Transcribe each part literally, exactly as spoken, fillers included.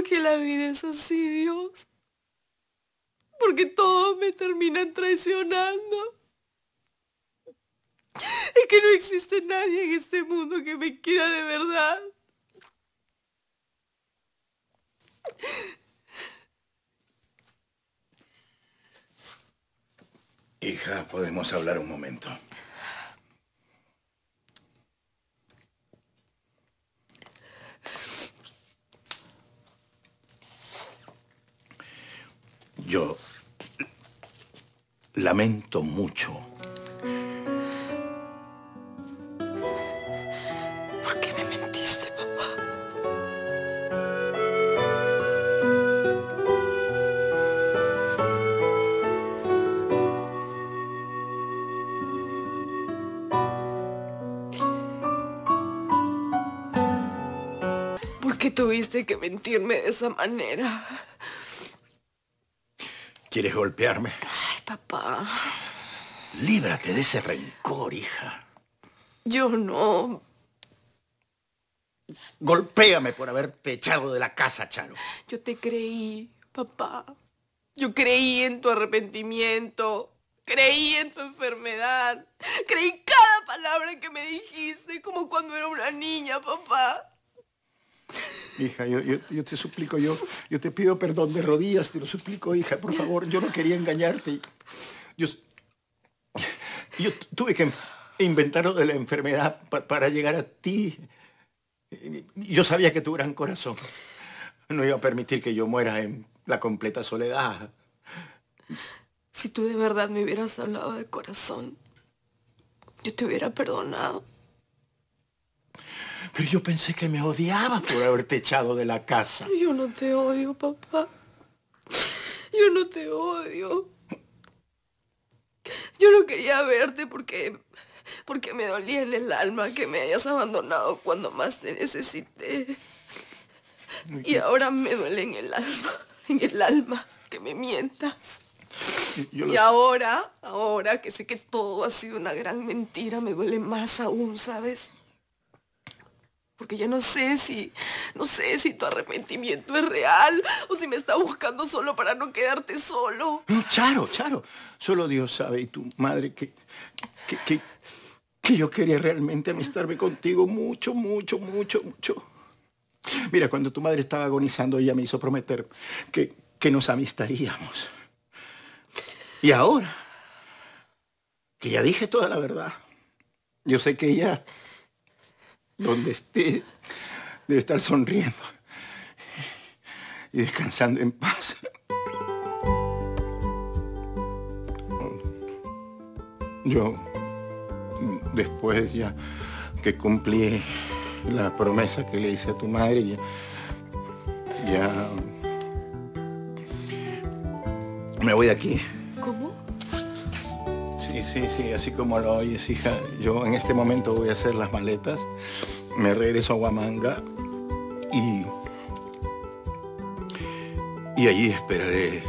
qué la vida es así, Dios? Porque todos me terminan traicionando. Es que no existe nadie en este mundo que me quiera de verdad. Hija, ¿podemos hablar un momento? Yo lamento mucho. ¿Por qué me mentiste, papá? ¿Por qué tuviste que mentirme de esa manera? ¿Quieres golpearme? Ay, papá. Líbrate de ese rencor, hija. Yo no. Golpéame por haberte echado de la casa, Charo. Yo te creí, papá. Yo creí en tu arrepentimiento. Creí en tu enfermedad. Creí cada palabra que me dijiste, como cuando era una niña, papá. Hija, yo, yo, yo te suplico, yo, yo te pido perdón de rodillas, te lo suplico, hija, por favor. Yo no quería engañarte. Yo, yo tuve que inventar lo de la enfermedad pa, para llegar a ti. Yo sabía que tu gran corazón no iba a permitir que yo muera en la completa soledad. Si tú de verdad me hubieras hablado de corazón, yo te hubiera perdonado. Pero yo pensé que me odiabas por haberte echado de la casa. Yo no te odio, papá. Yo no te odio. Yo no quería verte porque... porque me dolía en el alma que me hayas abandonado cuando más te necesité. Y ahora me duele en el alma, en el alma, que me mientas. Yo Y ahora, ahora que sé que todo ha sido una gran mentira, me duele más aún, ¿sabes? Porque ya no sé si, no sé si tu arrepentimiento es real o si me está buscando solo para no quedarte solo. No, Charo, Charo. Solo Dios sabe y tu madre que, que, que, que yo quería realmente amistarme contigo mucho, mucho, mucho, mucho. Mira, cuando tu madre estaba agonizando, ella me hizo prometer que, que nos amistaríamos. Y ahora, que ya dije toda la verdad, yo sé que ella, donde esté, debe estar sonriendo y descansando en paz. Yo, después ya que cumplí la promesa que le hice a tu madre, ya, ya me voy de aquí. ¿Cómo? Sí, sí, sí, así como lo oyes, hija. Yo en este momento voy a hacer las maletas, me regreso a Huamanga y... y allí esperaré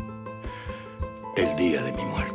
el día de mi muerte.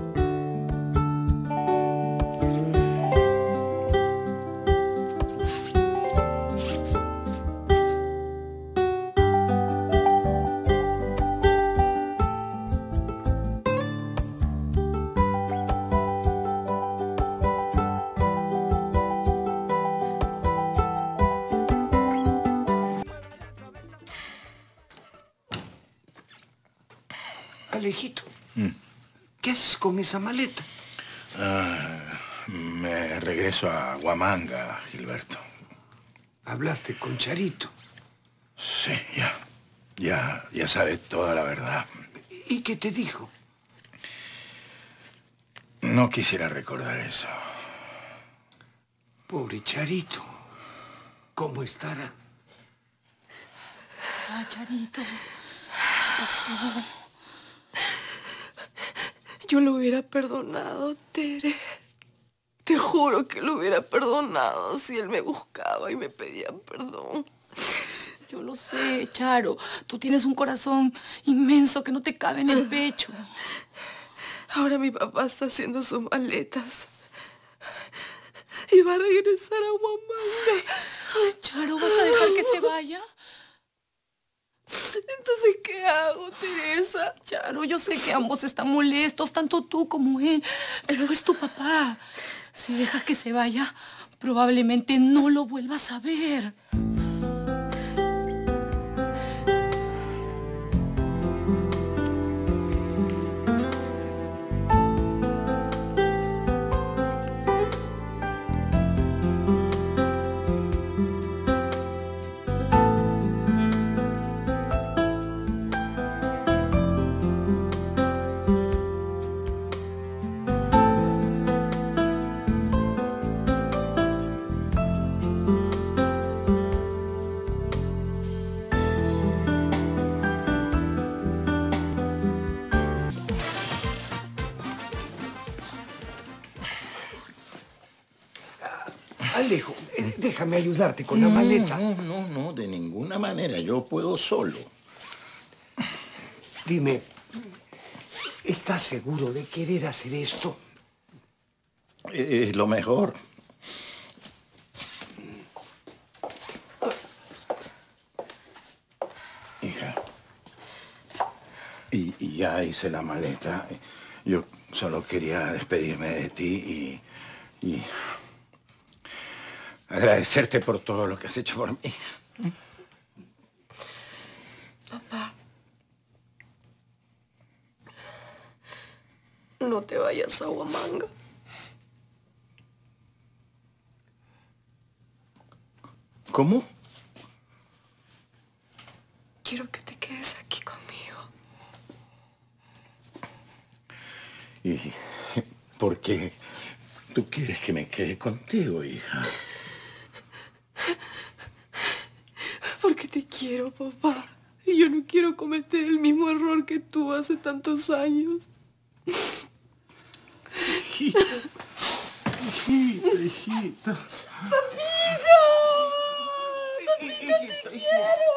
Alejito, Mm. ¿qué haces con esa maleta? Ah, me regreso a Huamanga, Gilberto. Hablaste con Charito. Sí, ya. Ya, ya sabe toda la verdad. ¿Y qué te dijo? No quisiera recordar eso. Pobre Charito. ¿Cómo estará? Ah, Charito. ¿Qué pasó? Yo lo hubiera perdonado, Tere. Te juro que lo hubiera perdonado si él me buscaba y me pedía perdón. Yo lo sé, Charo. Tú tienes un corazón inmenso que no te cabe en el pecho. Ahora mi papá está haciendo sus maletas. Y va a regresar a Huamanga. Ay, Charo, ¿vas a dejar que se vaya? Entonces, ¿qué hago, Teresa? Charo, yo sé que ambos están molestos, tanto tú como él, pero es tu papá. Si dejas que se vaya, probablemente no lo vuelvas a ver. Alejo, eh, déjame ayudarte con la maleta. No, no, no, de ninguna manera. Yo puedo solo. Dime, ¿estás seguro de querer hacer esto? Es lo mejor. Hija, y, y ya hice la maleta. Yo solo quería despedirme de ti y... y agradecerte por todo lo que has hecho por mí. Papá, no te vayas a Huamanga. ¿Cómo? Quiero que te quedes aquí conmigo. ¿Y por qué tú quieres que me quede contigo, hija? Porque te quiero, papá. Y yo no quiero cometer el mismo error que tú hace tantos años. Hijita, hijita, hijita. ¡Papito! ¡Papito, te quiero!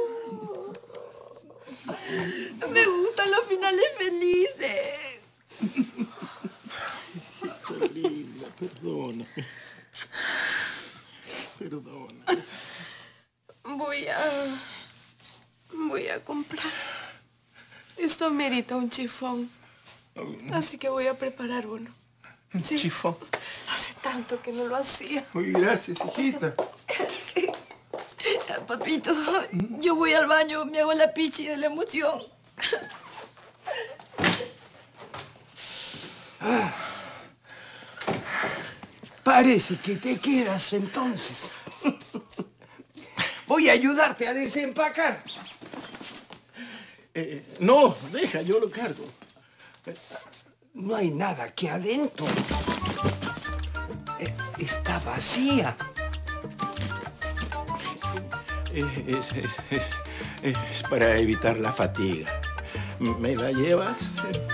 Me gustan los finales felices. Hijita linda, perdóname. Perdóname. Voy a... Voy a comprar. Esto amerita un chifón. Así que voy a preparar uno. ¿Un Sí. chifón? Hace tanto que no lo hacía. Muy gracias, hijita. Papito, yo voy al baño, me hago la pichi de la emoción. Ah, parece que te quedas entonces. Voy a ayudarte a desempacar. Eh, no, deja, yo lo cargo. No hay nada aquí adentro. Eh, Está vacía. Es, es, es, es, es para evitar la fatiga. ¿Me la llevas?